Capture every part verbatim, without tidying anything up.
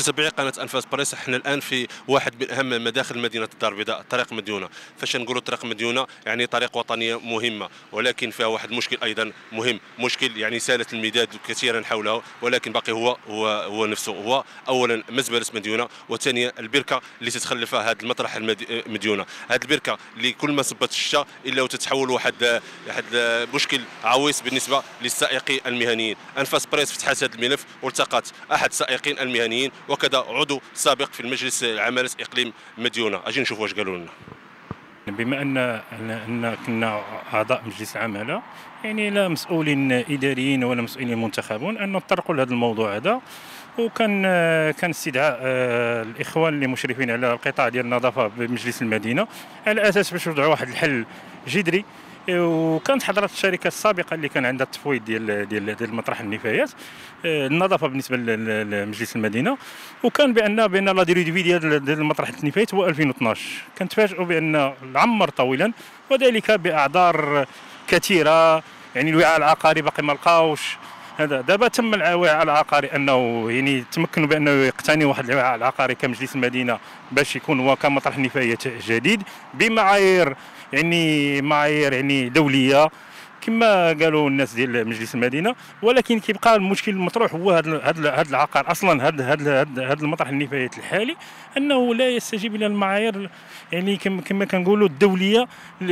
متتبعي قناه انفاس بريس، احنا الان في واحد من اهم مداخل مدينه الدار البيضاء، طريق مديونه. فاش نقولوا طريق مديونه يعني طريق وطنيه مهمه، ولكن فيها واحد المشكل ايضا مهم، مشكل يعني سالت المداد كثيرا حوله، ولكن باقي هو هو هو نفسه. هو اولا مزبله مديونه، وثانيا البركه اللي تتخلفها هذا المطرح مديونه. هذه البركه اللي كل ما صبت الشتاء الا وتتحول واحد واحد مشكل عويص بالنسبه للسائقين المهنيين. انفاس بريس فتحت هذا الملف والتقت احد السائقين المهنيين وكذا عضو سابق في المجلس العمالة اقليم مديونه. اجي نشوف واش قالوا لنا. بما ان ان كنا اعضاء مجلس العماله، يعني لا مسؤولين اداريين ولا مسؤولين منتخبون ان نطرقوا لهذا الموضوع هذا، وكان كان استدعاء الاخوان اللي مشرفين على القطاع ديال النظافه بمجلس المدينه على اساس باش يوضعوا واحد الحل جذري. وكانت حضرت الشركه السابقه اللي كان عندها التفويض ديال ديال ديال مطرح النفايات النظافه بالنسبه لمجلس المدينه، وكان بان بان لا ديري دو في ديال ديال مطرح النفايات هو ألفين واثناش. كنتفاجئوا بان العمر طويلا، وذلك باعذار كثيره، يعني الوعاء العقاري باقي ما لقاوش. هذا دابا تم الوعاء العقاري انه يعني تمكنوا بانه يقتني واحد الوعاء العقاري كمجلس المدينه باش يكون هو كمطرح نفايات جديد بمعايير يعني معايير يعني دوليه كما قالوا الناس ديال مجلس المدينه. ولكن كيبقى المشكل المطروح هو هذا هذا العقار اصلا، هذا هذا هذا المطرح النفايات الحالي انه لا يستجيب الى المعايير يعني كما كنقولوا الدوليه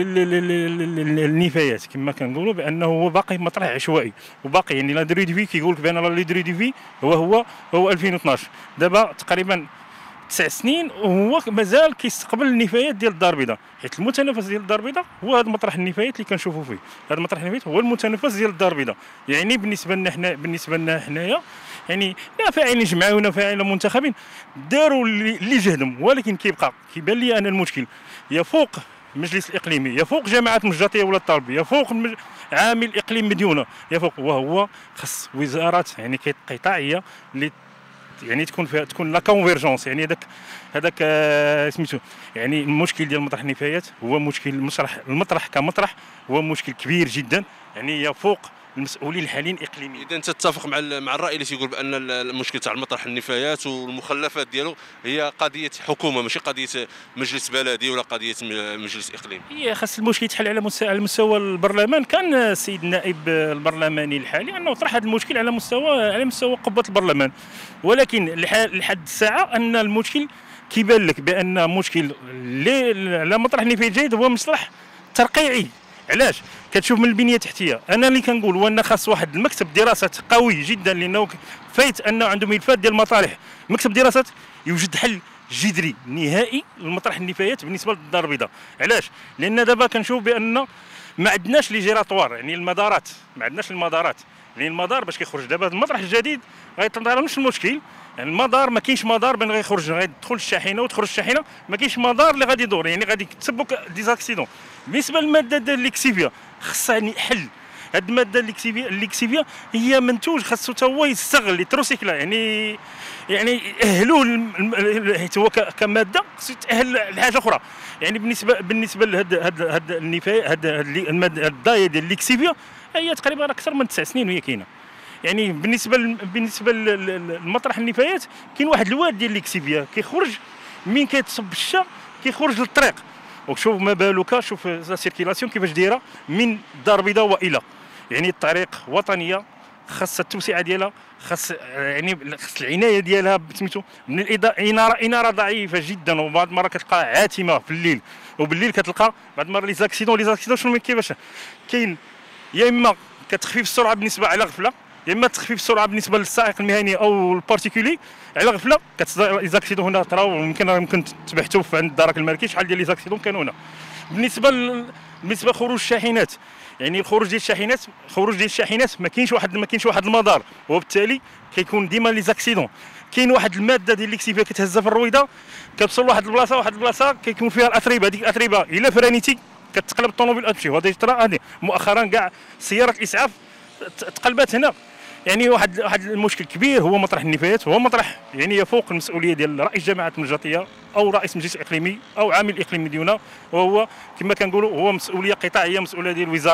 للنفايات، كما كنقولوا بانه هو باقي مطرح عشوائي وباقي يعني لا دري دي في كيقول لك بان لا دري دي في هو هو هو ألفين واثناش. دابا تقريبا تسع سنين وهو مازال كيستقبل النفايات ديال الدار البيضاء، حيت المتنفس ديال الدار البيضاء هو هذا مطرح النفايات اللي كنشوفوا فيه. هذا مطرح النفايات هو المتنفس ديال الدار البيضاء. يعني بالنسبه لنا حنا بالنسبه لنا حنايا يعني لا فاعلين جمعونا فاعلين منتخبين داروا اللي جهدهم، ولكن كيبقى كيبان لي ان المشكل يفوق المجلس الاقليمي، يفوق جماعه مجاطيه ولا الطالب، يفوق المج... عامل اقليم مديونه، يفوق، وهو خص وزارات يعني قطاعيه اللي يعني تكون فيها تكون لا كونفيرجونس. يعني هذاك هذاك سميتو يعني المشكل ديال مطرح النفايات هو مشكل المسرح المطرح كمطرح هو مشكل كبير جدا، يعني يفوق المسؤولين الحاليين اقليميا. اذا تتفق مع مع الراي اللي تيقول بان المشكل تاع المطرح النفايات والمخلفات ديالو هي قضيه حكومه ماشي قضيه مجلس بلدي ولا قضيه مجلس اقليمي؟ هي خاص المشكل يتحل على على مستوى البرلمان. كان السيد النائب البرلماني الحالي انه طرح هذا المشكل على مستوى على مستوى قبه البرلمان، ولكن لحد الساعه ان المشكل كيبان لك بان مشكل اللي على مطرح النفايات جيد هو مصطلح ترقيعي. علاش؟ كتشوف من البنيه التحتيه. انا اللي كنقول هو ان خاص واحد المكتب دراسات قوي جدا، لانه فايت انه عنده ملفات ديال المصالح، مكتب دراسات يوجد حل جذري نهائي لمطرح النفايات بالنسبه للدار البيضاء. علاش؟ لان دابا كنشوف بان ما عندناش لي جيراتوار، يعني المدارات ما عندناش المدارات. يعني المدار باش كيخرج دابا المطرح الجديد غيطرح نفس المشكل. يعني المدار ما كاينش مدار بين غيخرج غيدخل الشاحنه وتخرج الشاحنه، ما كاينش مدار اللي غادي يدور، يعني غادي يتسبب ديزاكسيدون. بالنسبه للماده ديال الليكسيفيا خصها يعني حل. هاد الماده الليكسيفيا الليكسيفيا هي منتوج خاصو حتى هو يستغل يتروسيكلا، يعني يعني يأهلوه حيت هو كماده خصو يتأهل لحاجه اخرى. يعني بالنسبه بالنسبه لهاد هاد هاد النفايات هاد الماده الضايه ديال الليكسيفيا هي تقريبا اكثر من تسع سنين وهي كاينه. يعني بالنسبه بالنسبه للمطرح النفايات كاين واحد الواد ديال الليكسيفيا كيخرج من كيتصب الشا كيخرج للطريق، وشوف ما بالك شوف لا سيركيلاسيون كيفاش دايره من الدار البيضاء والى. يعني الطريق وطنيه خاص التوسعه ديالها، خاص يعني خاص العنايه ديالها سميتو من الاناره اناره ضعيفه جدا، وبعض المرات كتلقى عاتمه في الليل، وبالليل كتلقى بعض المرات لي زاكسيدون لي زاكسيدون شنو كيفاش كاين، يا اما كتخفيف السرعه بالنسبه على غفله، يا اما تخفيف السرعه بالنسبه للسائق المهني او البارتيكولي على غفله. كتزاكسيدون هنا تراو ممكن ممكن تبحثوا في عند الدرك الملكي شحال ديال لي زاكسيدون كانوا هنا. بالنسبه ل... بالنسبه لخروج الشاحنات، يعني الخروج ديال الشاحنات خروج ديال الشاحنات ما كاينش واحد ما كاينش واحد المدار، وبالتالي كيكون ديما لي زاكسيدون. كاين واحد الماده ديال الليكسيفيا كتهزها في الرويضه كتوصل لواحد البلاصه واحد البلاصه كيكون فيها الاتربه، هذيك الاتربه الا فرانيتي كتقلب الطوموبيل تمشي. وهذا ترى هذه مؤخرا كاع سياره الاسعاف تقلبات هنا. يعني واحد واحد المشكل كبير هو مطرح النفايات، هو مطرح يعني يفوق المسؤوليه ديال رئيس جماعه المجاطيه او رئيس مجلس اقليمي او عامل اقليم مديونه، وهو كما كنقولوا هو مسؤوليه قطاعيه، مسؤوليه ديال الوزاره.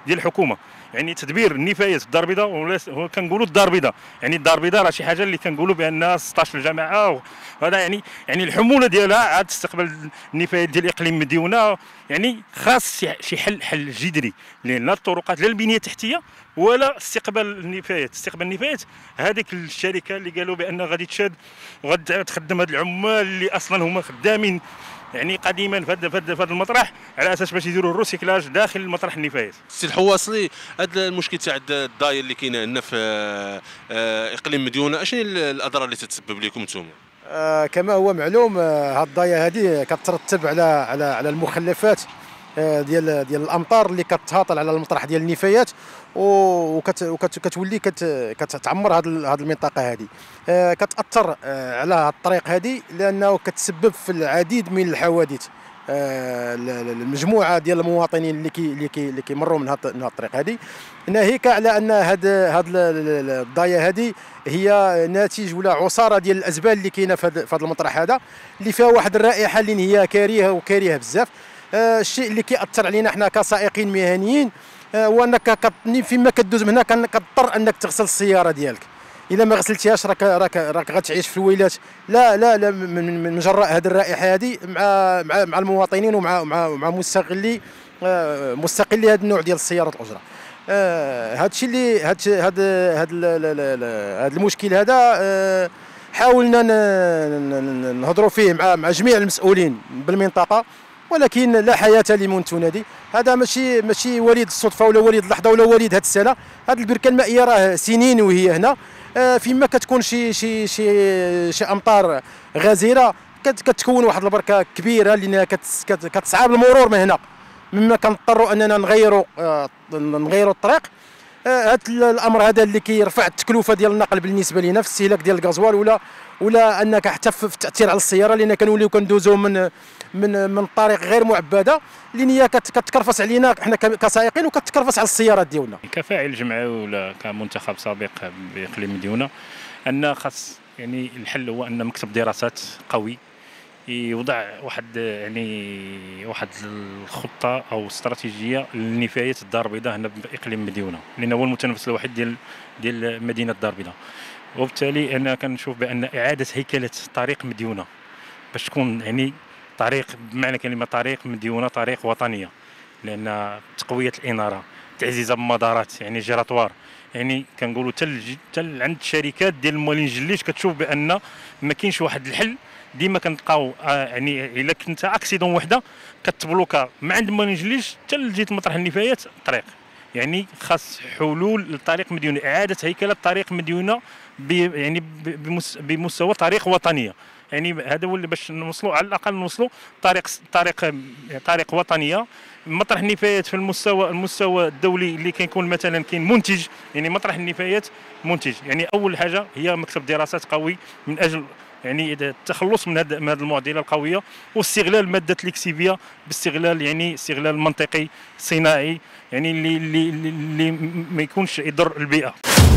ديال الحكومه. يعني تدبير النفايات في الدار البيضاء، ولا كنقولوا الدار البيضاء، يعني الدار البيضاء راه شي حاجه اللي كنقولوا بانها ستة عشر جامعه، وهذا يعني يعني الحموله ديالها عاد تستقبل النفايات ديال اقليم مديونه. يعني خاص شي حل حل جذري، لان لا الطرقات لا البنيه التحتيه ولا استقبال النفايات. استقبال النفايات هذيك الشركه اللي قالوا بان غادي تشاد وغادي تخدم هاد العمال اللي اصلا هما خدامين يعني قديما في هذا في هذا المطرح، على اساس باش يديروا الروسيكلاج داخل المطرح النفايات. سي الحواصلي، هذا المشكل تاع الضايع اللي كاين عندنا في اقليم مديونه، اشنو الاضرار اللي تتسبب لكم نتوما؟ آه كما هو معلوم، آه هاد الضايع هذه كترتب على على على المخلفات آه ديال ديال الامطار اللي كتهاطل على المطرح ديال النفايات، وكتولي كتعمر هاد هاد المنطقه هذه. آه كتاثر آه على هاد الطريق هذه، لانه كتسبب في العديد من الحوادث. آه المجموعه ديال المواطنين اللي كي اللي كي اللي كيمروا من هاد الطريق هذه، ناهيك على ان هاد هاد الضايع هذه هي ناتج ولا عصاره ديال الازبال اللي كاينه في هذا المطرح هذا، اللي فيها واحد الرائحه اللي هي كريهه وكريهه بزاف. آه الشيء اللي كيأثر علينا حنا كسائقين مهنيين آه هو انك فيما كدوز من هنا كتضطر انك تغسل السياره ديالك. اذا ما غسلتيهاش راك راك راك غتعيش في الويلات. لا لا لا من, من جراء هذه الرائحه هذه مع مع مع المواطنين ومع مع مع مستغلي آه مستقلي هذا النوع ديال السيارات الاجره. هذا آه الشيء اللي هذا هذا هذا المشكل هذا آه حاولنا نهضروا فيه مع مع جميع المسؤولين بالمنطقه، ولكن لا حياه لمن تنادي. هذا ماشي ماشي وليد الصدفه ولا وليد اللحظه ولا وليد هذه السنه. هذه البركه المائيه راه سنين وهي هنا. آه فيما كتكون شي شي شي شي امطار غزيره كتكون واحد البركه كبيره اللي كتصعب المرور من هنا، مما كنضطروا اننا نغيروا آه نغيروا الطريق. هذا آه الامر هذا اللي كيرفع التكلفه ديال النقل بالنسبه لنا في الاستهلاك ديال الغازوال، ولا ولا انك حتى في التاثير على السياره، لان كنوليو كندوزو من من من طريق غير معبده اللي هي كتكرفس علينا حنا كسائقين وكتكرفس على السيارات ديالنا. كفاعل جمعوي ولا كمنتخب سابق باقليم مديونه، ان خاص يعني الحل هو ان مكتب دراسات قوي يوضع واحد يعني واحد الخطه او استراتيجيه لنفايات الدار البيضاء هنا باقليم مديونه، لان هو المتنفس الوحيد ديال ديال مدينه الدار البيضاء. وبالتالي انا كنشوف بان اعاده هيكله طريق مديونه باش تكون يعني طريق بمعنى كلمه طريق مديونه، طريق وطنيه، لان تقويه الاناره، تعزيزها بمدارات يعني جيراتوار. يعني كنقولوا حتى عند الشركات ديال الموالين الجليج كتشوف بان ما كاينش واحد الحل. ديما كنلقاو يعني الا كنت اكسيدون وحده كتبلوكا من عند الموالين الجليج حتى لجهه مطرح النفايات الطريق. يعني خاص حلول لطريق مديونه، اعاده هيكله طريق مديونه يعني بمستوى طريق وطنيه. يعني هذا هو اللي باش نوصلوا على الاقل نوصلوا طريق طريق طريق وطنيه. مطرح النفايات في المستوى المستوى الدولي اللي كيكون مثلا كاين منتج، يعني مطرح النفايات منتج. يعني اول حاجه هي مكتب دراسات قوي من اجل يعني التخلص من هذه المعضله القويه، واستغلال الماده الاكسيفيه باستغلال يعني استغلال منطقي صناعي، يعني اللي اللي, اللي ما يكونش يضر البيئه.